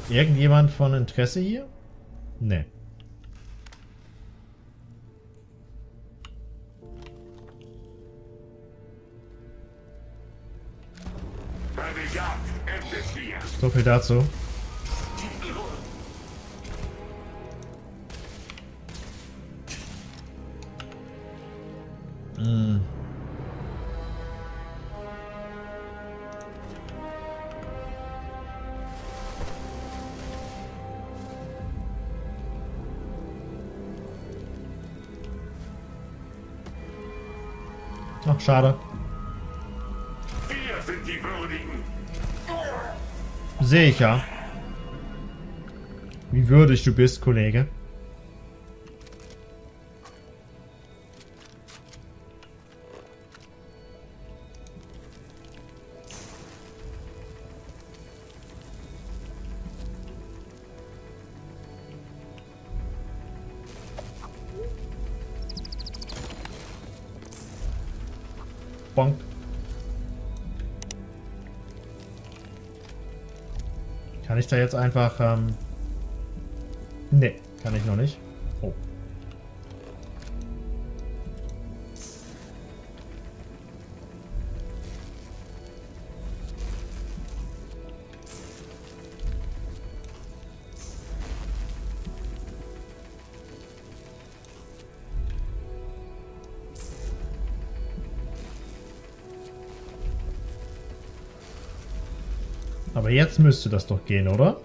Irgendjemand von Interesse hier? Nee. So viel dazu. Hm. Ach, schade. Wir sind die Würdigen. Sehe ich ja. Wie würdig du bist, Kollege. Bonk. Kann ich da jetzt einfach, nee, kann ich noch nicht. Oh. Aber jetzt müsste das doch gehen, oder?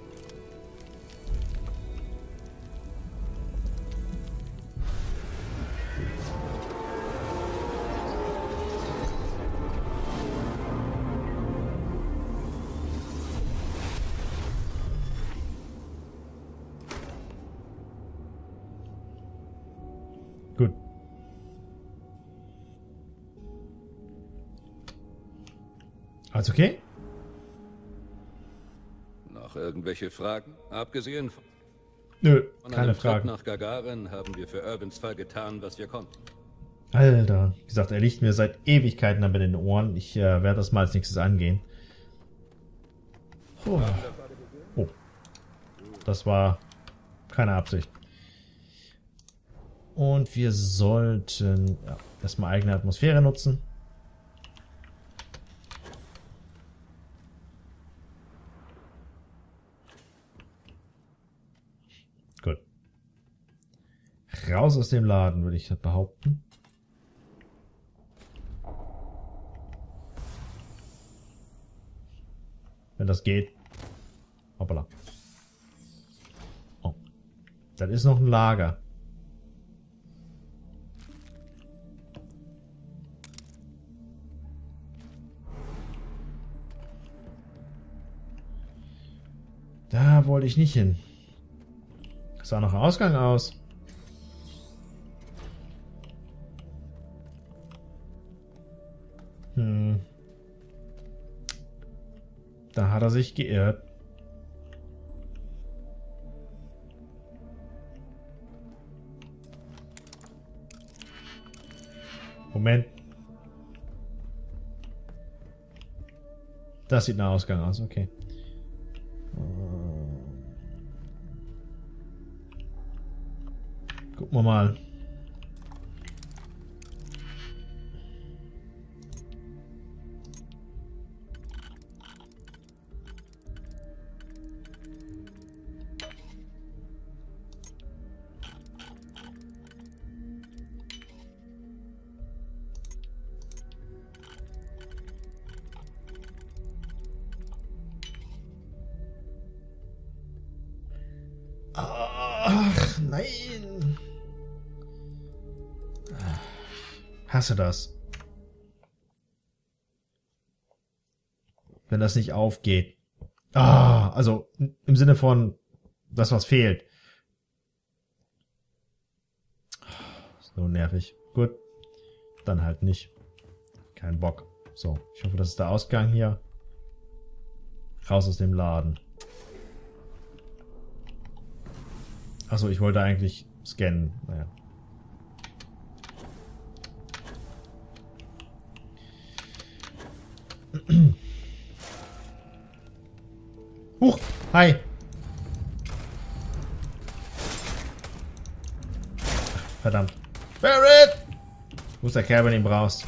Gut. Alles okay? Noch irgendwelche Fragen? Abgesehen Nö, von keine einem Trip Fragen. nach Gagarin haben wir für Irvins Fall getan, was wir konnten. Alter, wie gesagt, er liegt mir seit Ewigkeiten an den Ohren. Ich werde das mal als nächstes angehen. Oh. Oh. Das war keine Absicht. Und wir sollten erstmal eigene Atmosphäre nutzen. Gut. Raus aus dem Laden, würde ich behaupten. Wenn das geht. Hoppala. Oh. Das ist noch ein Lager. Da wollte ich nicht hin. Sah noch ein Ausgang aus. Da hat er sich geirrt. Moment. Das sieht nach Ausgang aus, okay. Gucken wir mal. Ach, nein. Hasse das. Wenn das nicht aufgeht. Also im Sinne von, das was fehlt. So nervig. Gut. Dann halt nicht. Kein Bock. So, ich hoffe, das ist der Ausgang hier. Raus aus dem Laden. Achso, ich wollte eigentlich scannen. Naja. Huch! Hi! Verdammt. Barret! Wo ist der Kerl, wenn du ihn brauchst?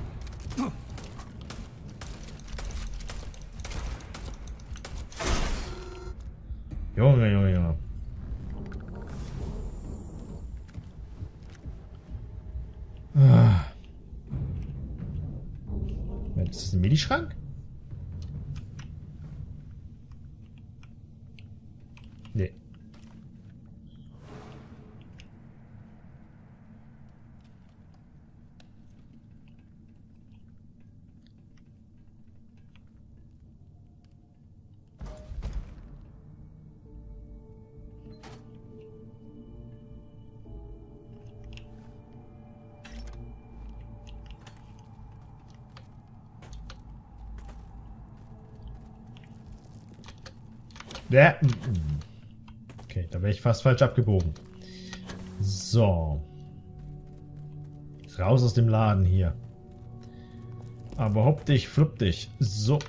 Junge, Junge, Junge. Ah. Ist das ein Minischrank? Nee. Ja. Okay, da wäre ich fast falsch abgebogen. So. Raus aus dem Laden hier. Aber hopp dich, flupp dich. So.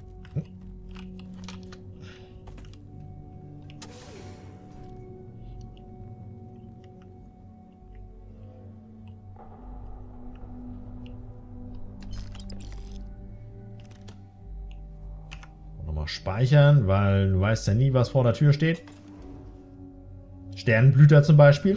Speichern, weil du weißt ja nie, was vor der Tür steht. Sternenblüter zum Beispiel.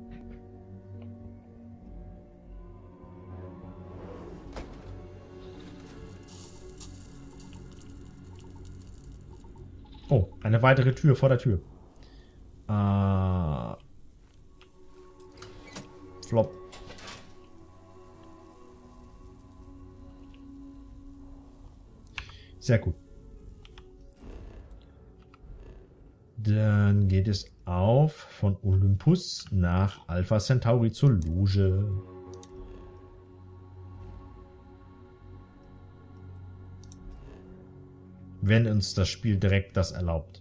Oh, eine weitere Tür vor der Tür. Flop. Sehr gut. Dann geht es auf von Olympus nach Alpha Centauri zur Loge. Wenn uns das Spiel direkt das erlaubt.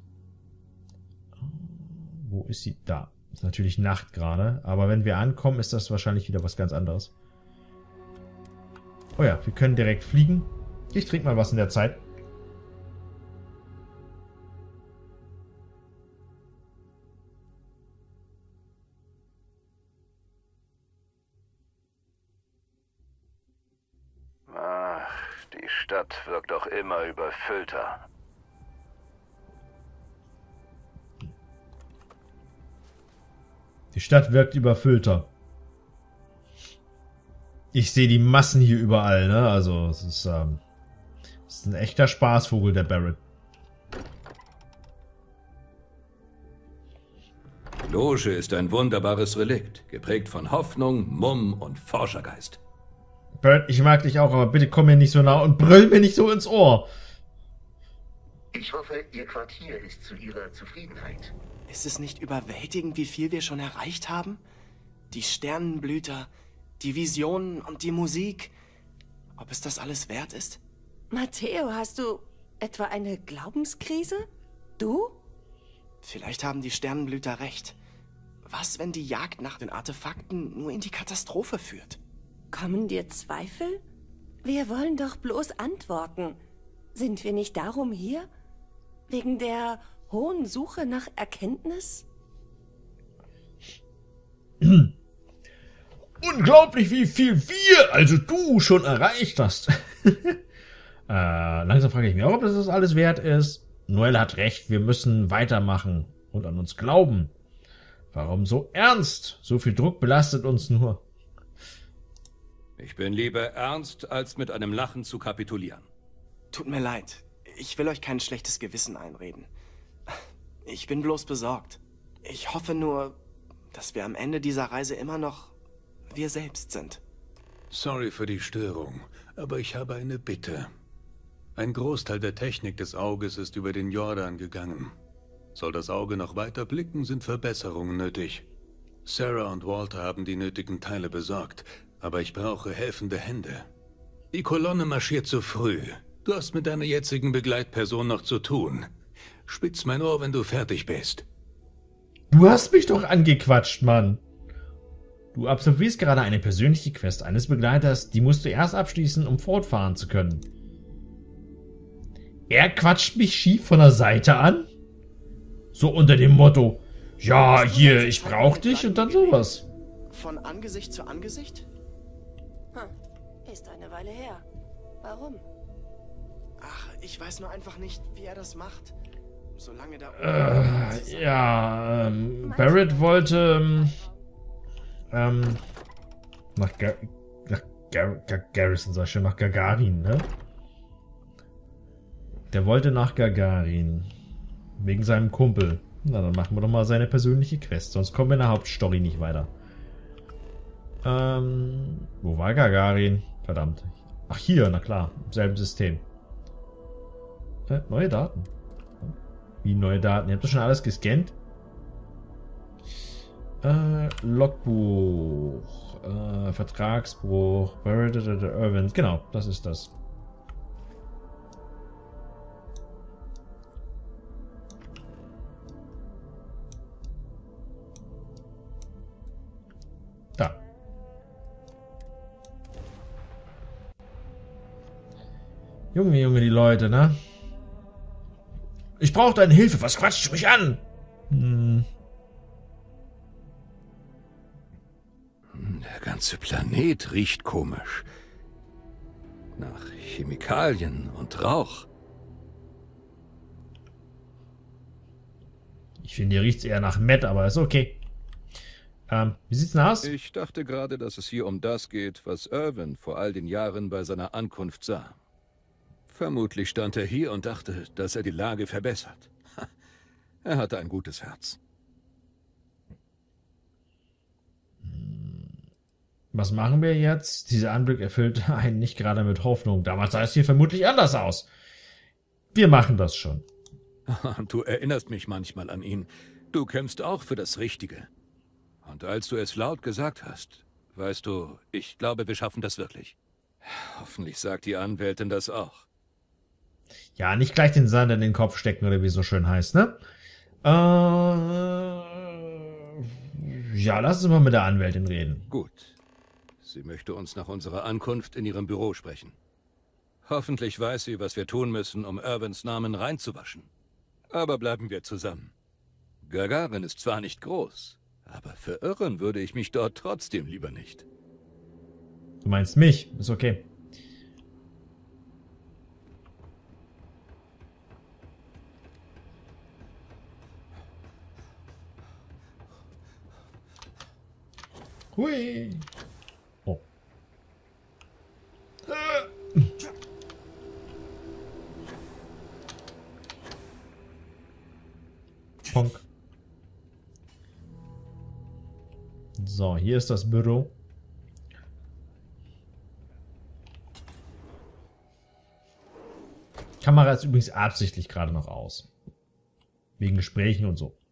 Wo ist sie? Da. Ist natürlich Nacht gerade, aber wenn wir ankommen, ist das wahrscheinlich wieder was ganz anderes. Oh ja, wir können direkt fliegen. Ich trinke mal was in der Zeit. Die Stadt wirkt auch immer überfüllter. Die Stadt wirkt überfüllter. Ich sehe die Massen hier überall, ne? Also, es ist ein echter Spaßvogel, der Barret. Die Loge ist ein wunderbares Relikt, geprägt von Hoffnung, Mumm und Forschergeist. Barret, ich mag dich auch, aber bitte komm mir nicht so nah und brüll mir nicht so ins Ohr. Ich hoffe, Ihr Quartier ist zu Ihrer Zufriedenheit. Ist es nicht überwältigend, wie viel wir schon erreicht haben? Die Sternenblüter, die Visionen und die Musik. Ob es das alles wert ist? Matteo, hast du etwa eine Glaubenskrise? Du? Vielleicht haben die Sternenblüter recht. Was, wenn die Jagd nach den Artefakten nur in die Katastrophe führt? Kommen dir Zweifel? Wir wollen doch bloß antworten. Sind wir nicht darum hier? Wegen der hohen Suche nach Erkenntnis? Unglaublich, wie viel wir, also du, schon erreicht hast. Langsam frage ich mich auch, ob das alles wert ist. Noel hat recht, wir müssen weitermachen und an uns glauben. Warum so ernst? So viel Druck belastet uns nur. Ich bin lieber ernst, als mit einem Lachen zu kapitulieren. Tut mir leid. Ich will euch kein schlechtes Gewissen einreden. Ich bin bloß besorgt. Ich hoffe nur, dass wir am Ende dieser Reise immer noch wir selbst sind. Sorry für die Störung, aber ich habe eine Bitte. Ein Großteil der Technik des Auges ist über den Jordan gegangen. Soll das Auge noch weiter blicken, sind Verbesserungen nötig. Sarah und Walter haben die nötigen Teile besorgt, aber ich brauche helfende Hände. Die Kolonne marschiert zu früh. Du hast mit deiner jetzigen Begleitperson noch zu tun. Spitz mein Ohr, wenn du fertig bist. Du hast mich doch angequatscht, Mann. Du absolvierst gerade eine persönliche Quest eines Begleiters, die musst du erst abschließen, um fortfahren zu können. Er quatscht mich schief von der Seite an? So unter dem Motto, ja, hier, ich brauch dich und dann sowas. Von Angesicht zu Angesicht? Ist eine Weile her. Warum? Ach, ich weiß nur einfach nicht, wie er das macht. Solange da... Ja, Barrett wollte nach Garrison, sag ich schon, nach Gagarin, ne? Der wollte nach Gagarin. Wegen seinem Kumpel. Na, dann machen wir doch mal seine persönliche Quest, sonst kommen wir in der Hauptstory nicht weiter. Wo war Gagarin? Verdammt. Ach, hier, na klar, im selben System. Neue Daten. Wie neue Daten? Ihr habt doch schon alles gescannt? Logbuch. Vertragsbruch. Irvins. Genau, das ist das. Da. Junge, die Leute, ne? Ich brauche deine Hilfe. Was quatscht mich an? Der ganze Planet riecht komisch. Nach Chemikalien und Rauch. Ich finde, hier riecht's eher nach Matt, aber ist okay. Wie sieht's denn aus? Ich dachte gerade, dass es hier um das geht, was Irvin vor all den Jahren bei seiner Ankunft sah. Vermutlich stand er hier und dachte, dass er die Lage verbessert. Er hatte ein gutes Herz. Was machen wir jetzt? Dieser Anblick erfüllt einen nicht gerade mit Hoffnung. Damals sah es hier vermutlich anders aus. Wir machen das schon. Du erinnerst mich manchmal an ihn. Du kämpfst auch für das Richtige. Und als du es laut gesagt hast, weißt du, ich glaube, wir schaffen das wirklich. Hoffentlich sagt die Anwältin das auch. Ja, nicht gleich den Sand in den Kopf stecken, oder wie es so schön heißt, ne? Ja, lass uns mal mit der Anwältin reden. Gut. Sie möchte uns nach unserer Ankunft in ihrem Büro sprechen. Hoffentlich weiß sie, was wir tun müssen, um Irvins Namen reinzuwaschen. Aber bleiben wir zusammen. Gagarin ist zwar nicht groß, aber verirren würde ich mich dort trotzdem lieber nicht. Du meinst mich? Ist okay. Hui. Oh. Ponk. So, hier ist das Büro. Kamera ist übrigens absichtlich gerade noch aus. Wegen Gesprächen und so.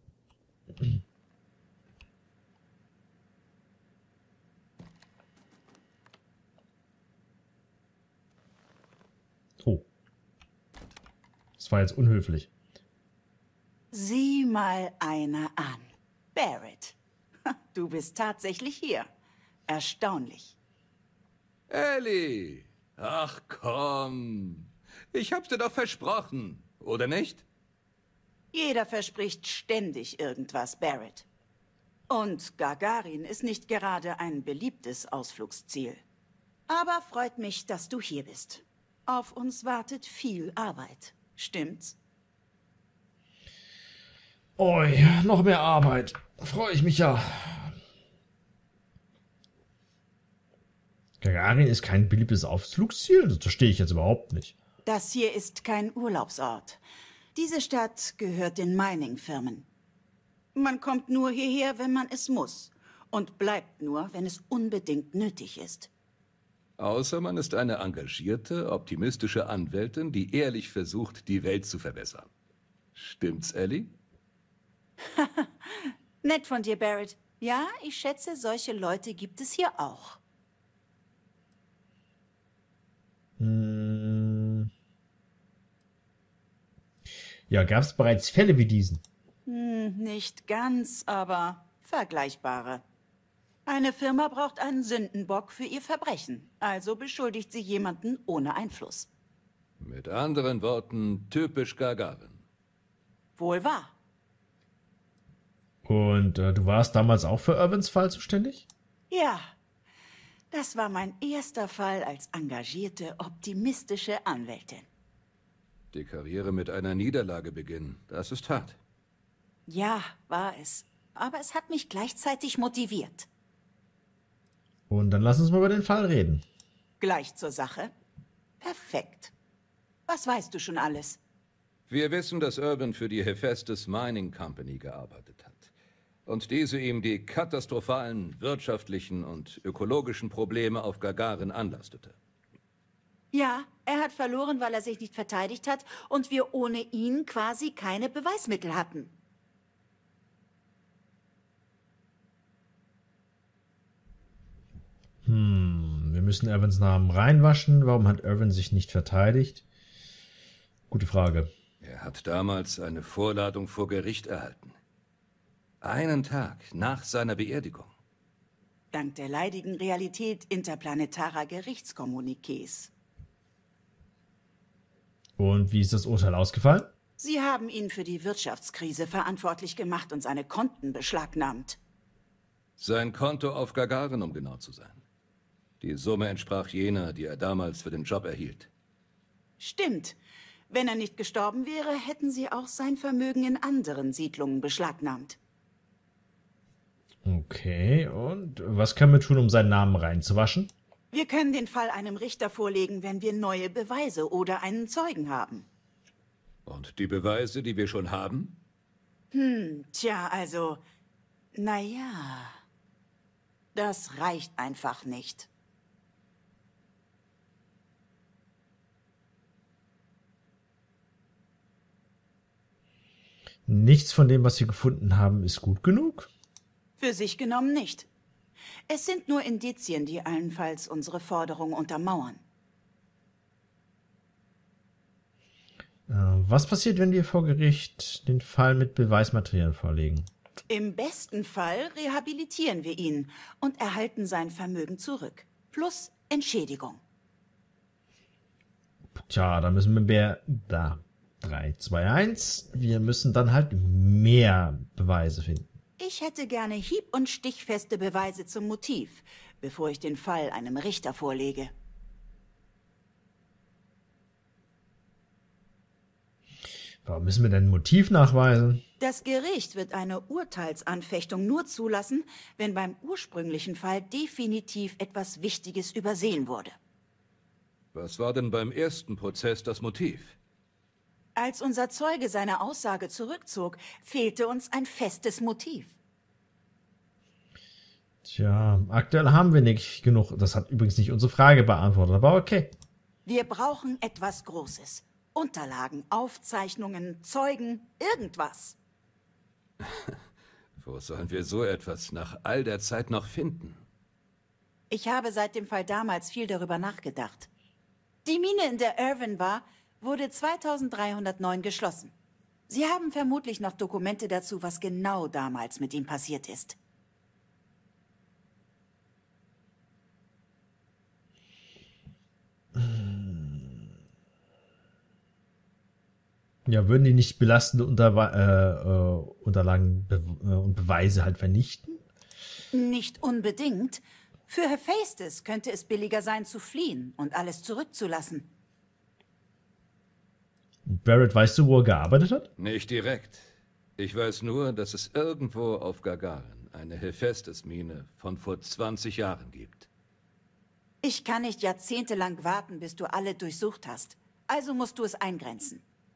Oh. Das war jetzt unhöflich. Sieh mal einer an. Barrett. Du bist tatsächlich hier. Erstaunlich. Ellie! Ach komm! Ich hab's dir doch versprochen, oder nicht? Jeder verspricht ständig irgendwas, Barrett. Und Gagarin ist nicht gerade ein beliebtes Ausflugsziel. Aber freut mich, dass du hier bist. Auf uns wartet viel Arbeit. Stimmt's? Oi, noch mehr Arbeit. Freue ich mich ja. Gagarin ist kein beliebtes Ausflugsziel? Das verstehe ich jetzt überhaupt nicht. Das hier ist kein Urlaubsort. Diese Stadt gehört den Mining-Firmen. Man kommt nur hierher, wenn man es muss. Und bleibt nur, wenn es unbedingt nötig ist. Außer man ist eine engagierte, optimistische Anwältin, die ehrlich versucht, die Welt zu verbessern. Stimmt's, Ellie? Nett von dir, Barrett. Ja, ich schätze, solche Leute gibt es hier auch. Ja, gab es bereits Fälle wie diesen? Nicht ganz, aber vergleichbare. Eine Firma braucht einen Sündenbock für ihr Verbrechen, also beschuldigt sie jemanden ohne Einfluss. Mit anderen Worten, typisch Gagarin. Wohl wahr. Und du warst damals auch für Irvins Fall zuständig? Ja, das war mein erster Fall als engagierte, optimistische Anwältin. Die Karriere mit einer Niederlage beginnen, das ist hart. Ja, war es. Aber es hat mich gleichzeitig motiviert. Und dann lass uns mal über den Fall reden. Gleich zur Sache. Perfekt. Was weißt du schon alles? Wir wissen, dass Irwin für die Hephaestus Mining Company gearbeitet hat. Und diese ihm die katastrophalen wirtschaftlichen und ökologischen Probleme auf Gagarin anlastete. Ja, er hat verloren, weil er sich nicht verteidigt hat und wir ohne ihn quasi keine Beweismittel hatten. Wir müssen Irwins Namen reinwaschen. Warum hat Irwin sich nicht verteidigt? Gute Frage. Er hat damals eine Vorladung vor Gericht erhalten. Einen Tag nach seiner Beerdigung. Dank der leidigen Realität interplanetarer Gerichtskommuniqués. Und wie ist das Urteil ausgefallen? Sie haben ihn für die Wirtschaftskrise verantwortlich gemacht und seine Konten beschlagnahmt. Sein Konto auf Gagarin, um genau zu sein. Die Summe entsprach jener, die er damals für den Job erhielt. Stimmt. Wenn er nicht gestorben wäre, hätten sie auch sein Vermögen in anderen Siedlungen beschlagnahmt. Okay, und was können wir tun, um seinen Namen reinzuwaschen? Wir können den Fall einem Richter vorlegen, wenn wir neue Beweise oder einen Zeugen haben. Und die Beweise, die wir schon haben? Tja, also, naja, das reicht einfach nicht. Nichts von dem, was wir gefunden haben, ist gut genug? Für sich genommen nicht. Es sind nur Indizien, die allenfalls unsere Forderung untermauern. Was passiert, wenn wir vor Gericht den Fall mit Beweismaterial vorlegen? Im besten Fall rehabilitieren wir ihn und erhalten sein Vermögen zurück. Plus Entschädigung. Tja, da müssen wir mehr... Da. 3, 2, 1. Wir müssen dann halt mehr Beweise finden. Ich hätte gerne hieb- und stichfeste Beweise zum Motiv, bevor ich den Fall einem Richter vorlege. Warum müssen wir denn ein Motiv nachweisen? Das Gericht wird eine Urteilsanfechtung nur zulassen, wenn beim ursprünglichen Fall definitiv etwas Wichtiges übersehen wurde. Was war denn beim ersten Prozess das Motiv? Als unser Zeuge seine Aussage zurückzog, fehlte uns ein festes Motiv. Tja, aktuell haben wir nicht genug. Das hat übrigens nicht unsere Frage beantwortet, aber okay. Wir brauchen etwas Großes. Unterlagen, Aufzeichnungen, Zeugen, irgendwas. Wo sollen wir so etwas nach all der Zeit noch finden? Ich habe seit dem Fall damals viel darüber nachgedacht. Die Mine, in der Irwin war, wurde 2309 geschlossen. Sie haben vermutlich noch Dokumente dazu, was genau damals mit ihm passiert ist. Ja, würden die nicht belastende Unterlagen und Beweise halt vernichten? Nicht unbedingt. Für Hephaestus könnte es billiger sein, zu fliehen und alles zurückzulassen. Barrett, weißt du, wo er gearbeitet hat? Nicht direkt. Ich weiß nur, dass es irgendwo auf Gagarin eine Hephaestus-Mine von vor 20 Jahren gibt. Ich kann nicht jahrzehntelang warten, bis du alle durchsucht hast. Also musst du es eingrenzen.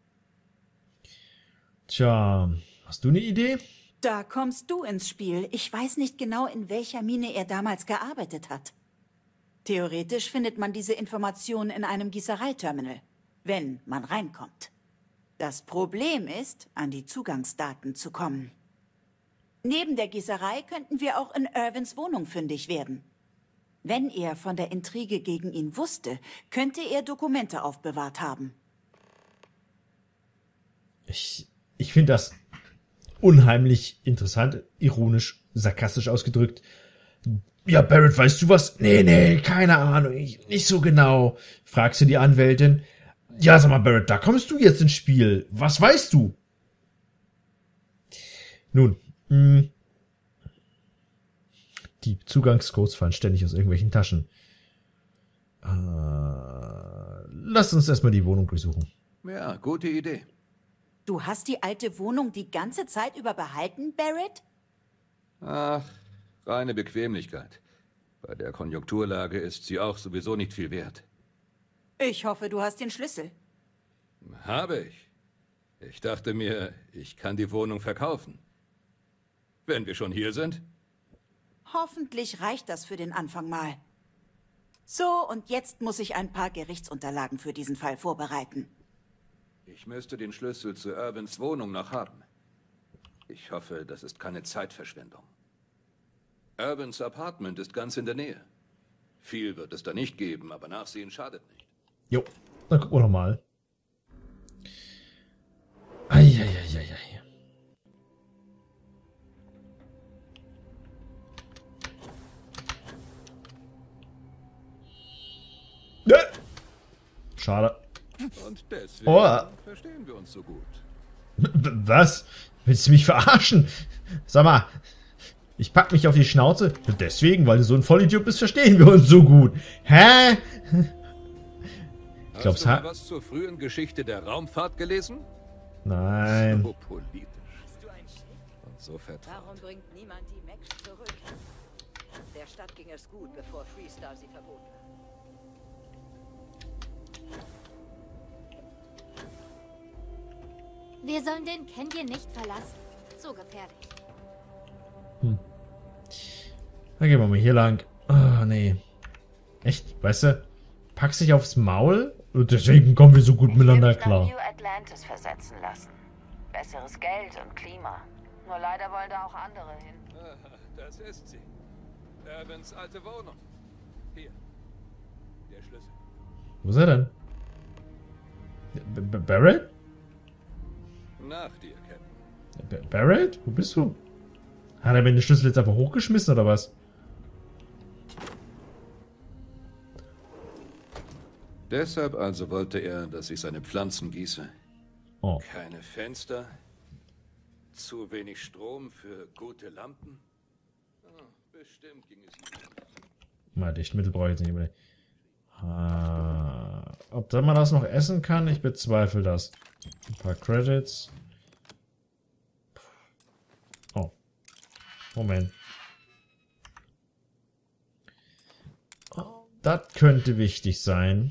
Tja, hast du eine Idee? Da kommst du ins Spiel. Ich weiß nicht genau, in welcher Mine er damals gearbeitet hat. Theoretisch findet man diese Informationen in einem Gießereiterminal, wenn man reinkommt. Das Problem ist, an die Zugangsdaten zu kommen. Neben der Gießerei könnten wir auch in Irwins Wohnung fündig werden. Wenn er von der Intrige gegen ihn wusste, könnte er Dokumente aufbewahrt haben. Ich finde das unheimlich interessant, ironisch, sarkastisch ausgedrückt. Ja, Barrett, weißt du was? Nee, keine Ahnung, nicht so genau. Fragst du die Anwältin. Ja, sag mal, Barrett, da kommst du jetzt ins Spiel. Was weißt du? Nun, Die Zugangscodes fallen ständig aus irgendwelchen Taschen. Lass uns erstmal die Wohnung durchsuchen. Ja, gute Idee. Du hast die alte Wohnung die ganze Zeit über behalten, Barrett? Ach, reine Bequemlichkeit. Bei der Konjunkturlage ist sie auch sowieso nicht viel wert. Ich hoffe, du hast den Schlüssel. Habe ich. Ich dachte mir, ich kann die Wohnung verkaufen. Wenn wir schon hier sind. Hoffentlich reicht das für den Anfang mal. So, und jetzt muss ich ein paar Gerichtsunterlagen für diesen Fall vorbereiten. Ich müsste den Schlüssel zu Irvins Wohnung noch haben. Ich hoffe, das ist keine Zeitverschwendung. Irvins Apartment ist ganz in der Nähe. Viel wird es da nicht geben, aber Nachsehen schadet nicht. Jo, dann gucken wir noch mal. Eieieiei. Schade. Und deswegen verstehen wir uns so gut. Was? Willst du mich verarschen? Sag mal, ich pack mich auf die Schnauze. Deswegen, weil du so ein Vollidiot bist, verstehen wir uns so gut. Hä? Hast du mal was zur frühen Geschichte der Raumfahrt gelesen? Nein. So politisch. Und so vertraut. Warum bringt niemand die Max zurück? Der Stadt ging es gut, bevor Freestar sie verboten hat. Wir sollen den Canyon nicht verlassen. So gefährlich. Dann gehen wir mal hier lang. Ah, nee. Echt? Weißt du? Packst dich aufs Maul? Und deswegen kommen wir so gut miteinander klar. Ich will mich nach New Atlantis versetzen lassen. Besseres Geld und Klima. Nur leider wollen da auch andere hin. Das ist sie. Irvins alte Wohnung. Hier. Der Schlüssel. Wo ist er denn? Barrett? Nach dir, Captain. Barrett? Wo bist du? Hat er mir den Schlüssel jetzt einfach hochgeschmissen oder was? Deshalb also wollte er, dass ich seine Pflanzen gieße. Oh. Keine Fenster. Zu wenig Strom für gute Lampen. Oh, bestimmt ging es ihm. Mal Dichtmittel brauche ich jetzt nicht mehr. Ob man das noch essen kann? Ich bezweifle das. Ein paar Credits. Oh. Moment. Oh, das könnte wichtig sein.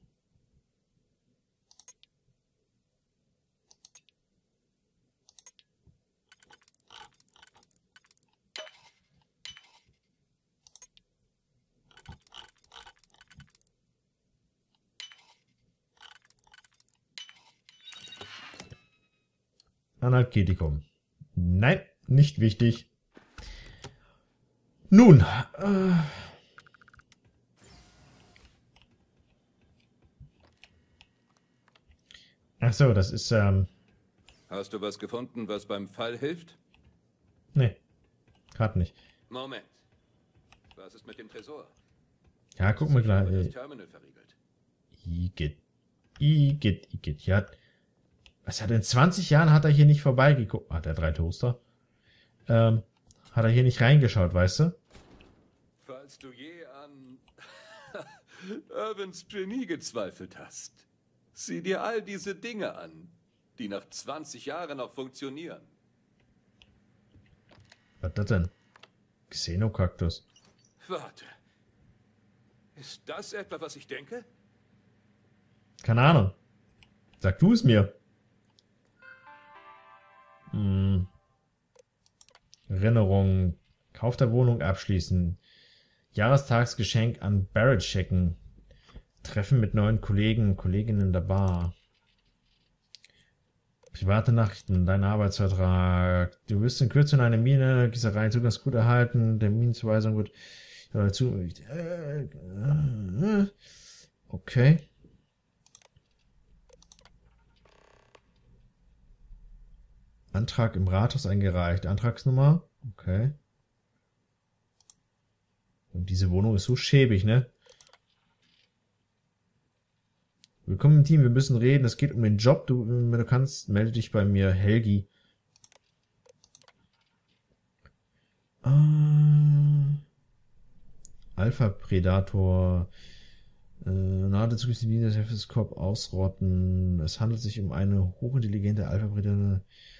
Analgetikum. Nein, nicht wichtig. Nun. Ach so, das ist, Hast du was gefunden, was beim Fall hilft? Nee, gerade nicht. Moment. Was ist mit dem Tresor? Ja, guck mal gleich. Das Terminal verriegelt. Igitt. Ja. Was hat in 20 Jahren hat er hier nicht vorbeigeguckt? Hat er 3 Toaster? Hat er hier nicht reingeschaut, weißt du? Falls du je an Irvins Genie gezweifelt hast, sieh dir all diese Dinge an, die nach 20 Jahren noch funktionieren. Was ist das denn? Xenokaktus. Warte. Ist das etwa, was ich denke? Keine Ahnung. Sag du es mir. Erinnerung. Kauf der Wohnung abschließen. Jahrestagsgeschenk an Barrett schicken. Treffen mit neuen Kollegen und Kolleginnen in der Bar. Private Nachrichten, dein Arbeitsvertrag. Du wirst in Kürze in eine Mine, Gießerei, Zugangsgut erhalten. Der Minenzuweisung wird okay. Antrag im Rathaus eingereicht. Antragsnummer. Okay. Und diese Wohnung ist so schäbig, ne? Willkommen im Team, wir müssen reden. Es geht um den Job. Wenn du kannst, melde dich bei mir. Helgi. Alpha Predator nahe der zukünftigen Linie des Hephaestus ausrotten. Es handelt sich um eine hochintelligente Alpha Predator.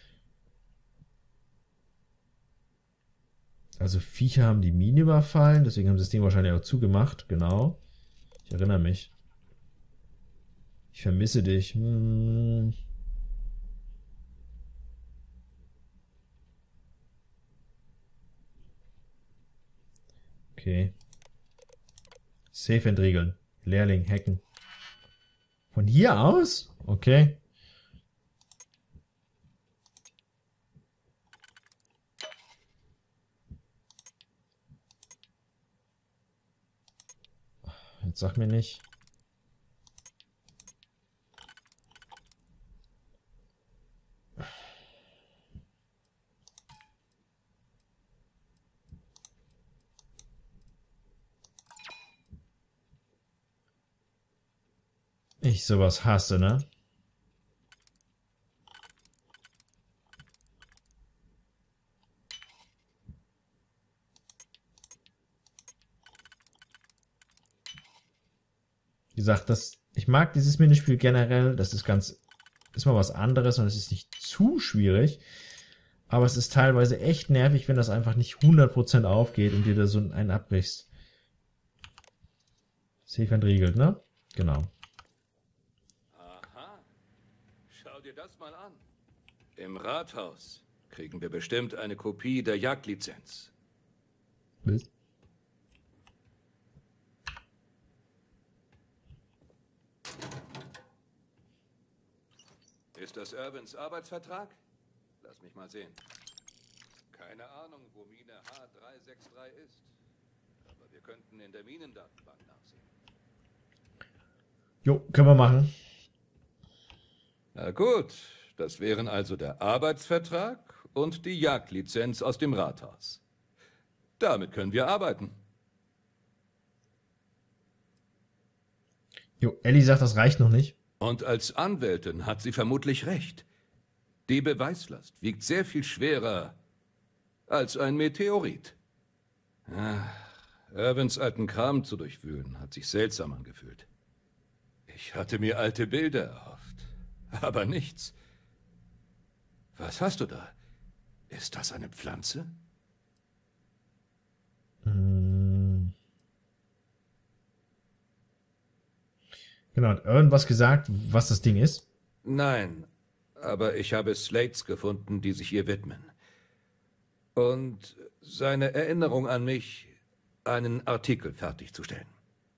Also Viecher haben die Mine überfallen, deswegen haben sie das Ding wahrscheinlich auch zugemacht, genau. Ich erinnere mich. Ich vermisse dich. Okay. Safe entriegeln. Lehrling hacken. Von hier aus? Okay. Jetzt sag mir nicht. Ich sowas hasse, ne? Wie gesagt, ich mag dieses Minispiel generell. Das ist mal was anderes und es ist nicht zu schwierig. Aber es ist teilweise echt nervig, wenn das einfach nicht 100% aufgeht und dir da so einen abbrichst. Safe entriegelt, ne? Genau. Aha. Schau dir das mal an. Im Rathaus kriegen wir bestimmt eine Kopie der Jagdlizenz. Was? Ist das Irvins Arbeitsvertrag? Lass mich mal sehen. Keine Ahnung, wo Mine H363 ist. Aber wir könnten in der Minendatenbank nachsehen. Jo, können wir machen. Na gut, das wären also der Arbeitsvertrag und die Jagdlizenz aus dem Rathaus. Damit können wir arbeiten. Jo, Ellie sagt, das reicht noch nicht. Und als Anwältin hat sie vermutlich recht. Die Beweislast wiegt sehr viel schwerer als ein Meteorit. Irvins alten Kram zu durchwühlen, hat sich seltsam angefühlt. Ich hatte mir alte Bilder erhofft, aber nichts. Was hast du da? Ist das eine Pflanze? Genau, hat irgendwas gesagt, was das Ding ist? Nein, aber ich habe Slates gefunden, die sich ihr widmen. Und seine Erinnerung an mich, einen Artikel fertigzustellen.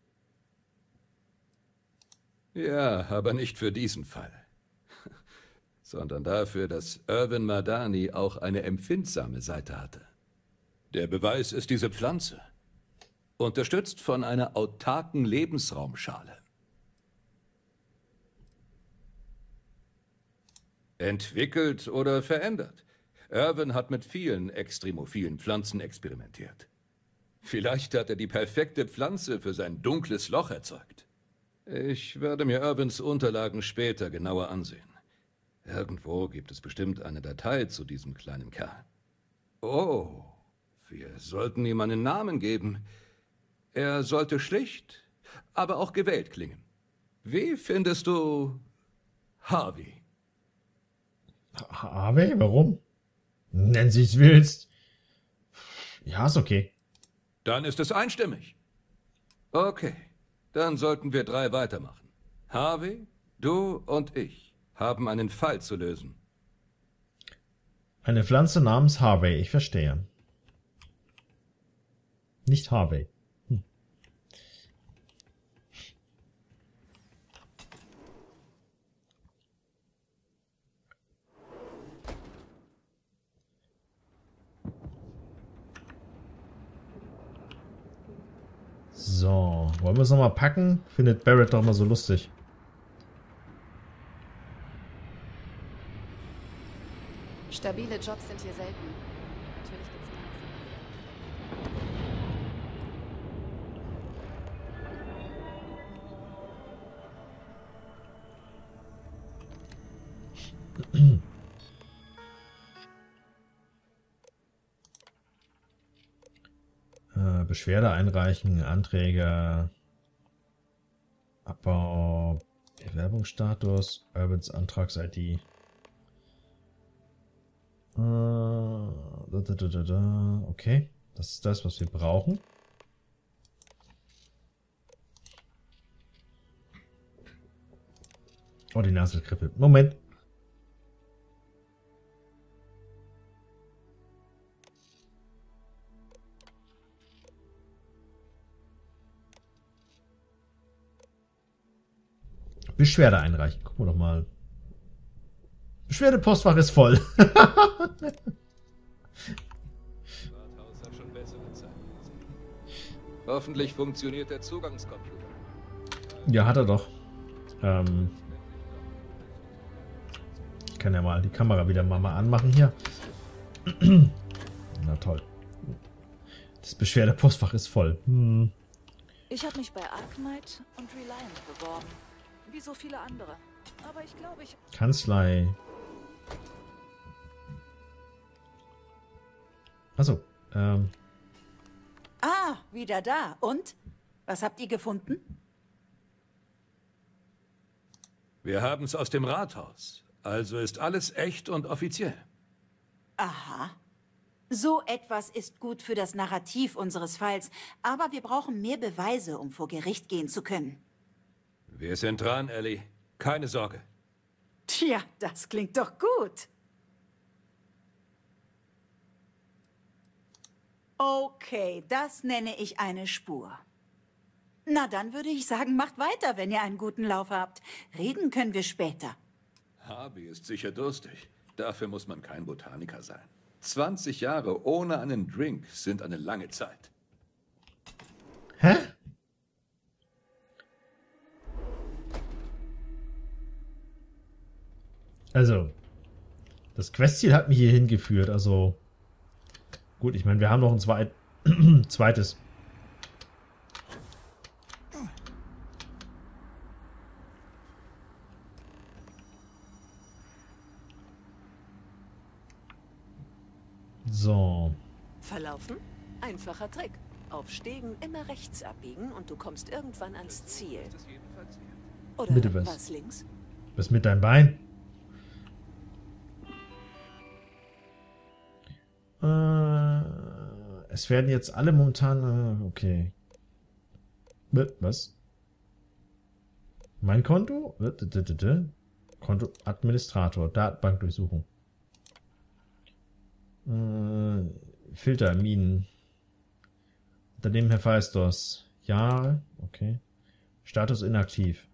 Ja, aber nicht für diesen Fall. Sondern dafür, dass Irvin Madani auch eine empfindsame Seite hatte. Der Beweis ist diese Pflanze. Unterstützt von einer autarken Lebensraumschale. Entwickelt oder verändert. Irvin hat mit vielen extremophilen Pflanzen experimentiert. Vielleicht hat er die perfekte Pflanze für sein dunkles Loch erzeugt. Ich werde mir Irvins Unterlagen später genauer ansehen. Irgendwo gibt es bestimmt eine Datei zu diesem kleinen Kerl. Oh, wir sollten ihm einen Namen geben. Er sollte schlicht, aber auch gewählt klingen. Wie findest du Harvey? Harvey? Warum? Nenn sie es willst. Ja, ist okay. Dann ist es einstimmig. Okay, dann sollten wir 3 weitermachen. Harvey, du und ich haben einen Fall zu lösen. Eine Pflanze namens Harvey, ich verstehe. Nicht Harvey. So, wollen wir es nochmal packen? Findet Barrett doch mal so lustig. Stabile Jobs sind hier selten. Natürlich gibt's Beschwerde einreichen, Anträge, Abbau, Bewerbungsstatus, Urbans Antrags-ID. Okay, das ist das, was wir brauchen. Oh, die Naselgrippe. Moment. Beschwerde einreichen. Gucken wir doch mal. Beschwerdepostfach ist voll. Rathaus hat schon bessere Zeiten gesehen. Hoffentlich funktioniert der Zugangscomputer. Ja, hat er doch. Ich kann ja mal die Kamera wieder mal anmachen hier. Na toll. Das Beschwerdepostfach ist voll. Ich habe mich bei Arknight und Reliant beworben. Wie so viele andere. Aber ich glaube, Kanzlei. Achso. Ah, wieder da. Und? Was habt ihr gefunden? Wir haben es aus dem Rathaus. Also ist alles echt und offiziell. Aha. So etwas ist gut für das Narrativ unseres Falls, aber wir brauchen mehr Beweise, um vor Gericht gehen zu können. Wir sind dran, Ellie. Keine Sorge. Tja, das klingt doch gut. Okay, das nenne ich eine Spur. Na, dann würde ich sagen, macht weiter, wenn ihr einen guten Lauf habt. Reden können wir später. Harvey ist sicher durstig. Dafür muss man kein Botaniker sein. 20 Jahre ohne einen Drink sind eine lange Zeit. Hä? Also, das Questziel hat mich hier hingeführt. Also, gut, ich meine, wir haben noch ein zweites. So. Verlaufen? Einfacher Trick. Auf Stegen immer rechts abbiegen und du kommst irgendwann ans Ziel. Oder Bitte was? was links? Was mit deinem Bein? Es werden jetzt alle momentan... okay. Was? Mein Konto? Konto Administrator. Datenbankdurchsuchung. Filter, Minen. Unternehmen Hephaistos. Jahre. Okay. Status inaktiv.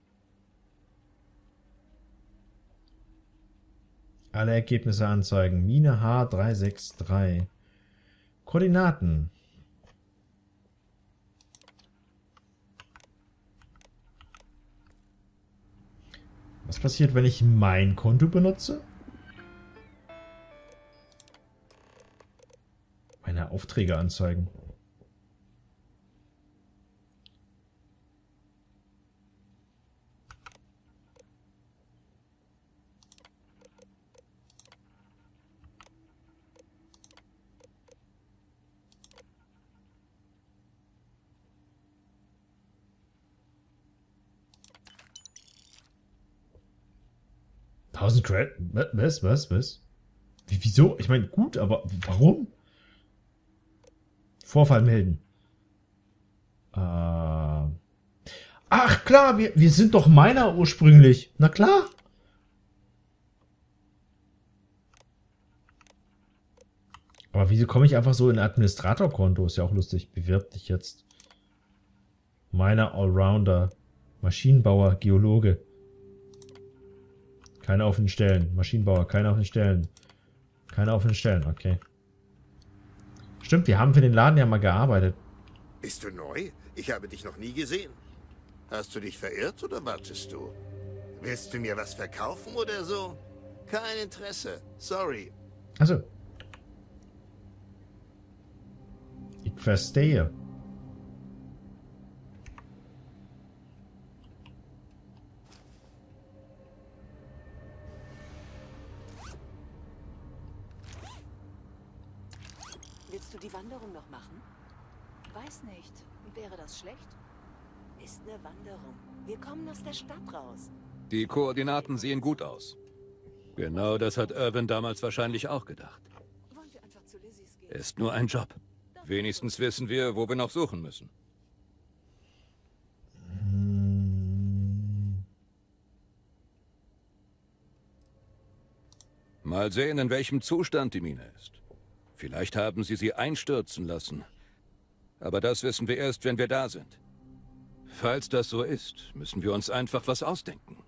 Alle Ergebnisse anzeigen. Mine H363. Koordinaten. Was passiert, wenn ich mein Konto benutze? Meine Aufträge anzeigen. Credits? Was? Wieso? Ich meine, gut, aber warum? Vorfall melden. Ach klar, wir sind doch Miner ursprünglich. Na klar. Aber wieso komme ich einfach so in Administratorkonto? Ist ja auch lustig. Bewirb dich jetzt. Miner Allrounder. Maschinenbauer, Geologe. Keine offenen Stellen. Maschinenbauer, keine offenen Stellen. Keine offenen Stellen, okay. Stimmt, wir haben für den Laden ja mal gearbeitet. Bist du neu? Ich habe dich noch nie gesehen. Hast du dich verirrt oder wartest du? Willst du mir was verkaufen oder so? Kein Interesse. Sorry. Also. Ich verstehe. Willst du die Wanderung noch machen? Weiß nicht. Wäre das schlecht? Ist eine Wanderung. Wir kommen aus der Stadt raus. Die Koordinaten sehen gut aus. Genau das hat Irwin damals wahrscheinlich auch gedacht. Wollen wir einfach zu Lizzies gehen? Ist nur ein Job. Wenigstens wissen wir, wo wir noch suchen müssen. Mal sehen, in welchem Zustand die Mine ist. Vielleicht haben sie einstürzen lassen. Aber das wissen wir erst, wenn wir da sind. Falls das so ist, müssen wir uns einfach was ausdenken.